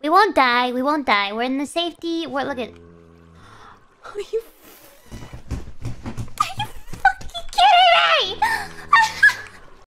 We won't die. We won't die. We're in the safety. We're look at. You